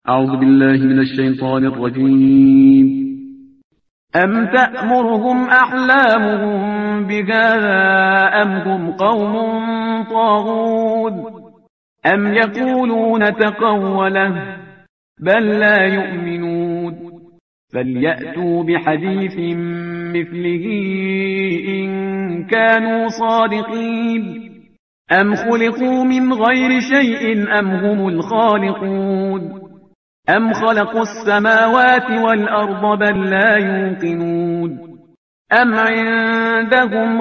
أعوذ بالله من الشيطان الرجيم. أم تأمرهم أحلامهم بهذا أم هم قوم طاغون أم يقولون تقوله بل لا يؤمنون فليأتوا بحديث مثله إن كانوا صادقين أم خلقوا من غير شيء أم هم الخالقون أم خلقوا السماوات والأرض بل لا يوقنون أم عندهم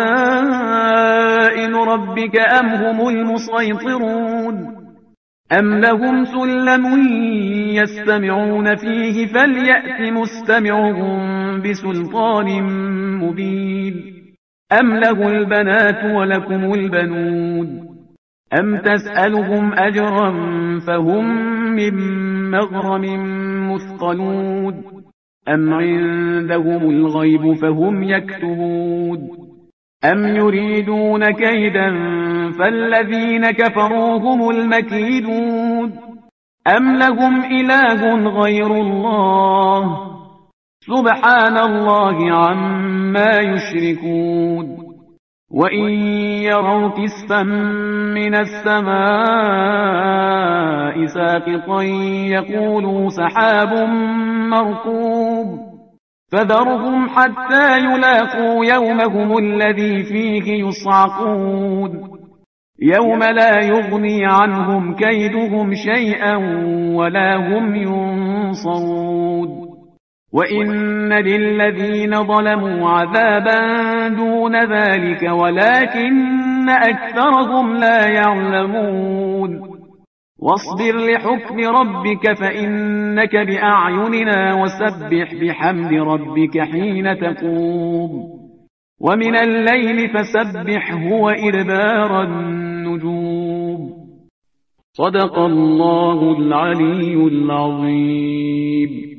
خزائن ربك أم هم المسيطرون أم لهم سلم يستمعون فيه فليأت مستمعهم بسلطان مبين أم له البنات ولكم البنون أم تسألهم أجرا فهم من مغرم مثقلون أم عندهم الغيب فهم يكتبون أم يريدون كيدا فالذين كفروا هم المكيدون أم لهم إله غير الله سبحان الله عما يشركون وإن يروا كسفا من السماء ساقطا يقولوا سحاب مركوب فذرهم حتى يلاقوا يومهم الذي فيه يصعقون يوم لا يغني عنهم كيدهم شيئا ولا هم ينصرون وإن للذين ظلموا عذابا دون ذلك ولكن أكثرهم لا يعلمون واصبر لحكم ربك فإنك بأعيننا وسبح بحمد ربك حين تقوم ومن الليل فسبحه وإدبار النجوم صدق الله العلي العظيم.